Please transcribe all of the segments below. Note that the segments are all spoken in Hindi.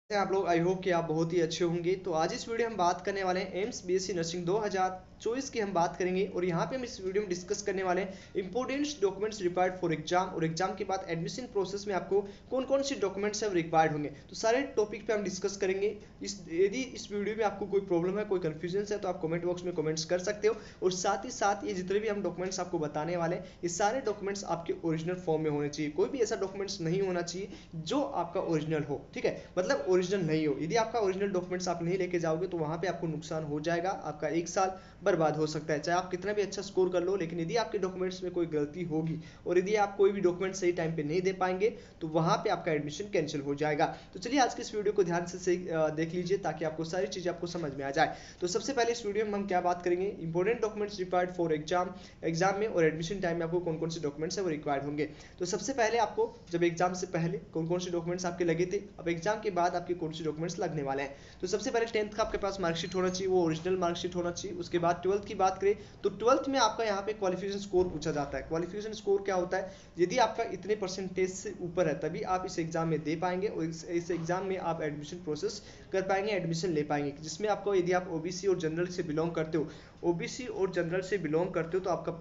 आप लोग आई होप कि आप बहुत ही अच्छे होंगे। तो आज इस वीडियो में हम बात करने वाले हैं एम्स बीएससी नर्सिंग 2024 की हम बात करेंगे और यहाँ पे हम इस वीडियो में डिस्कस करने वाले हैं important documents required for exam और एग्जाम के बाद एडमिशन प्रोसेस में आपको कौन कौन से डॉक्यूमेंट्स है रिक्वायर्ड होंगे। तो सारे टॉपिक पे हम डिस्कस करेंगे। यदि इस वीडियो में आपको कोई प्रॉब्लम है, कोई कंफ्यूजन है, तो आप कमेंट बॉक्स में कमेंट्स कर सकते हो। और साथ ही साथ ये जितने भी हम डॉक्यूमेंट्स आपको बताने वाले हैं, ये सारे डॉक्यूमेंट्स आपके ओरिजिनल फॉर्म में होने चाहिए। कोई भी ऐसा डॉक्यूमेंट्स नहीं होना चाहिए जो आपका ओरिजिनल हो, ठीक है, मतलब ओरिजिनल नहीं हो। यदि आपका ओरिजिनल डॉक्यूमेंट्स आप नहीं लेके जाओगे तो वहां पे आपको नुकसान हो जाएगा, आपका एक साल बर्बाद हो सकता है। चाहे आप कितना भी अच्छा स्कोर कर लो, लेकिन यदि आपके डॉक्यूमेंट्स में कोई गलती होगी और यदि आप कोई भी डॉक्यूमेंट सही टाइम पे नहीं दे पाएंगे तो वहां पे आपका एडमिशन कैंसिल हो जाएगा। तो चलिए आज के इस वीडियो को ध्यान से देख लीजिए ताकि आपको सारी चीजें आपको समझ में आ जाए। तो सबसे पहले इस वीडियो में हम क्या बात करेंगे, important documents required for exam में और एडमिशन टाइम में आपको कौन कौन से डॉक्यूमेंट्स है वो रिक्वायर्ड होंगे। तो सबसे पहले आपको जब एग्जाम से पहले कौन कौन से डॉक्यूमेंट्स आपके लगे थे, अब एग्जाम के बाद आपके कौन से डॉक्यूमेंट्स लगने वाले हैं। तो सबसे पहले 10th का आपके पास मार्कशीट होना चाहिए, वो ओरिजिनल मार्कशीट होना चाहिए। उसके बाद 12th की बात करें तो 12th में आपका यहाँ पे क्वालिफिकेशन स्कोर पूछा जाता है। क्वालिफिकेशन स्कोर क्या होता है, यदि आपका इतने परसेंटेज से ऊपर है तभी आप इस एग्जाम में दे पाएंगे और इस एग्जाम में आप एडमिशन प्रोसेस कर पाएंगे, एडमिशन ले पाएंगे। जिसमें आपको यदि आप ओबीसी और जनरल से बिलोंग करते हो, ओबीसी और जनरल से बिलोंग करते हो तो आपका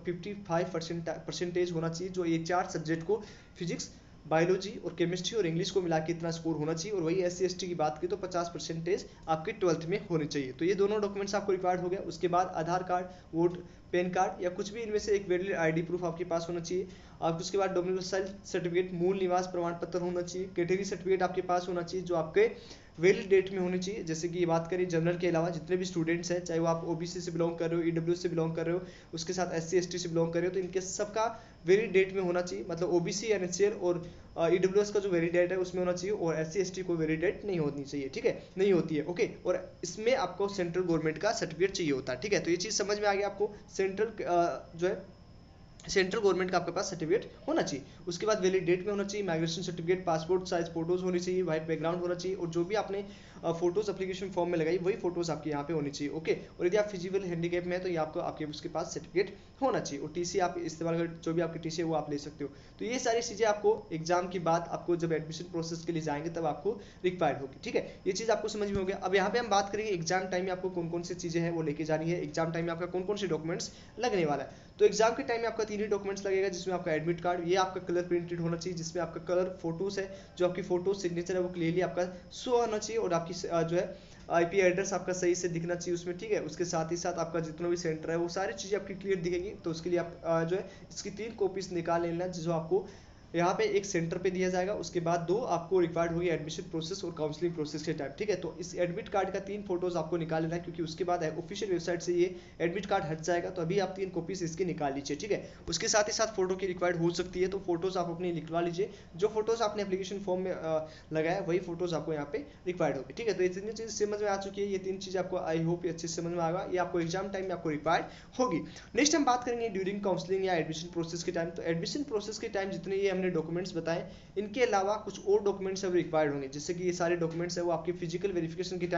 55 परसेंटेज होना चाहिए, जो ये चार सब्जेक्ट को फिजिक्स, बायोलॉजी और केमिस्ट्री और इंग्लिश को मिला के इतना स्कोर होना चाहिए। और वही SC ST की बात की तो 50% आपके 12th में होने चाहिए। तो ये दोनों डॉक्यूमेंट्स आपको रिक्वायर्ड हो गया। उसके बाद Aadhaar card, vote, PAN card या कुछ भी इनमें से एक वैलिड आईडी प्रूफ आपके पास होना चाहिए। आप उसके बाद डोमिसाइल सर्टिफिकेट, मूल निवास प्रमाण पत्र होना चाहिए। कैटेगरी सर्टिफिकेट आपके पास होना चाहिए जो आपके वैलिड डेट में होनी चाहिए। जैसे कि ये बात करें जनरल के अलावा जितने भी स्टूडेंट्स हैं, चाहे वो आप ओबीसी से बिलोंग कर रहे हो, ईडब्ल्यू से बिलोंग कर रहे हो, उसके साथ SC ST से बिलोंग कर रहे हो, तो इनके सबका वैलिड डेट में होना चाहिए। मतलब ओबीसी, NHL और ईडब्ल्यूएस का जो वैलिड डेट है उसमें होना चाहिए और SC ST को वैलिड डेट नहीं होनी चाहिए, ठीक है, नहीं होती है। ओके, और इसमें आपको सेंट्रल गवर्नमेंट का सर्टिफिकेट चाहिए होता है, ठीक है। तो ये चीज़ समझ में आ गया आपको, सेंट्रल जो है सेंट्रल गवर्नमेंट का आपके पास सर्टिफिकेट होना चाहिए। उसके बाद वैलिड डेट में होना चाहिए। Migration certificate, passport size photos होनी चाहिए, व्हाइट बैकग्राउंड होना चाहिए और जो भी आपने फोटोज एप्लीकेशन फॉर्म में लगाई वही फोटोज आपके यहाँ पे होनी चाहिए। ओके, और यदि आप फिजिकल हैंडीकैप में है तो ये आपको आपके उसके पास सर्टिफिकेट होना चाहिए। और टीसी आप इस्तेमाल कर, जो भी आपकी टीसी है वो आप ले सकते हो। तो ये सारी चीज़ें आपको एग्जाम के बाद आपको जब एडमिशन प्रोसेस के लिए जाएंगे तब आपको रिक्वायर्ड होगी, ठीक है। ये चीज़ आपको समझ में हो गया। अब यहाँ पे हम बात करेंगे एग्जाम टाइम में आपको कौन कौन सी चीज़ें हैं वो लेके जानी है, एग्जाम टाइम में आपका कौन कौन से डॉक्यूमेंट्स लगने वाला है। तो एग्जाम के टाइम में आपका 3 ही डॉक्यूमेंट्स लगेगा, जिसमें आपका एडमिट कार्ड, ये आपका कलर प्रिंटेड होना चाहिए, जिसमें आपका कलर फोटोज है, जो आपकी फोटो सिग्नेचर है वो क्लियरली आपका शो होना चाहिए और आपकी जो है IP एड्रेस आपका सही से दिखना चाहिए उसमें, ठीक है। उसके साथ ही साथ आपका जितना भी सेंटर है वो सारी चीज़ें आपकी क्लियर दिखेंगी। तो उसके लिए आप जो है इसकी 3 कॉपीज निकाल लेना, जो आपको यहाँ पे एक सेंटर पे दिया जाएगा। उसके बाद 2 आपको रिक्वायर्ड होगी एडमिशन प्रोसेस और काउंसलिंग प्रोसेस के टाइम, ठीक है। तो इस एडमिट कार्ड का 3 फोटोज आपको निकाल लेना है, क्योंकि उसके बाद ऑफिशियल वेबसाइट से ये एडमिट कार्ड हट जाएगा। तो अभी आप 3 कॉपीज इसके निकाल लीजिए, ठीक है। उसके साथ ही साथ फोटो की रिक्वायर्ड हो सकती है, तो फोटोज आप अपनी निकलवा लीजिए। जो फोटोज आपने एप्लीकेशन फॉर्म में लगाया वही फोटोज आपको यहाँ पे रिक्वायर्ड होगी, ठीक है। तो ये 3 चीज़ समझ में आ चुकी है। ये 3 चीज़ आपको आई होप अच्छे से समझ में आएगा, ये आपको एग्जाम टाइम में आपको रिक्वायर्ड होगी। नेक्स्ट हम बात करेंगे ड्यूरिंग काउंसलिंग या एडमिशन प्रोसेस के टाइम। तो एडमिशन प्रोसेस के टाइम जितने ये हमने डॉक्यूमेंट्स बताए, इनके अलावा कुछ और डॉक्यूमेंट्स रिक्वायर्ड होंगे। जैसे कि ये सारे डॉक्यूमेंट्स है वो आपके फिजिकल वेरिफिकेशन के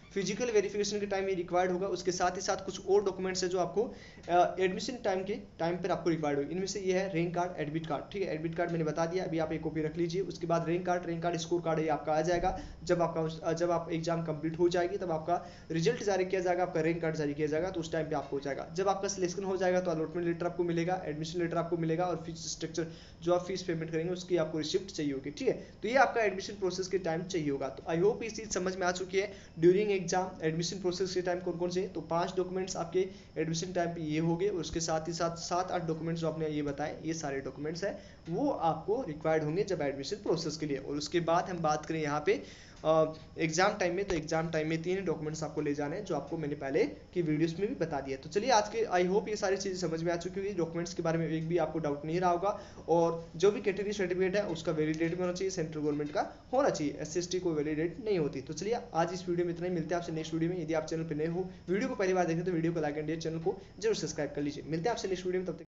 टाइम ये रिक्वायर्ड होगा। उसके साथ ही साथ कुछ और डॉक्यूमेंट्स है जो आपको एडमिशन टाइम पर आपको रिक्वायर्ड होगी। इनमें से ये है रैंक कार्ड, एडमिट कार्ड, ठीक है। एडमिट कार्ड मैंने बता दिया, अभी आप एक कॉपी रख लीजिए। उसके बाद रैंक कार्ड स्कोर कार्ड ये आपका आ जाएगा। जब आप एग्जाम कंप्लीट हो जाएगी तब आपका रिजल्ट जारी किया जाएगा, आपका रैंक कार्ड जारी किया जाएगा, तो उस टाइम पे आपको हो जाएगा। जब आपका सिलेक्शन हो जाएगा तो अलॉटमेंट लेटर आपको मिलेगा, एडमिशन लेटर आपको मिलेगा और फीस स्ट्रक्चर जो आप फीस पेमेंट करेंगे उसकी आपको रिसिप्ट चाहिए होगी, ठीक है। तो ये आपका एडमिशन प्रोसेस के टाइम चाहिए होगा। तो आई होप ये चीज़ समझ में आ चुकी है। ड्यूरिंग एग्जाम एडमिशन प्रोसेस के टाइम कौन कौन से, तो 5 डॉक्यूमेंट्स आपके एडमिशन टाइम पे ये हो गए। उसके साथ ही साथ 7-8 डॉक्यूमेंट्स जो आपने ये बताए, ये सारे डॉक्यूमेंट्स हैं वो आपको रिक्वायर्ड होंगे जब एडमिशन प्रोसेस के लिए। और उसके बाद हम बात करें यहाँ पे एग्जाम टाइम में, तो एग्जाम टाइम में 3 डॉक्यूमेंट्स आपको ले जाने हैं, जो आपको मैंने पहले की वीडियोस में भी बता दिया। तो चलिए आज के आई होप ये सारी चीज़ें समझ में आ चुकी होगी। डॉक्यूमेंट्स के बारे में एक भी आपको डाउट नहीं रहा होगा। और जो भी कैटेगरी सर्टिफिकेट है उसका वैलिडेट में होना चाहिए, सेंट्रल गवर्नमेंट का होना चाहिए, SC ST को वैलिडेट नहीं होती। तो चलिए आज इस वीडियो में इतना ही, मिलते हैं आपसे नेक्स्ट वीडियो में। यदि आप चैनल पर नए हो, वीडियो को पहली बार देखें तो वीडियो को लाइक एंड चैनल को जरूर सब्सक्राइब कर लीजिए। मिलते हैं आपसे नेक्स्ट वीडियो में, तब तक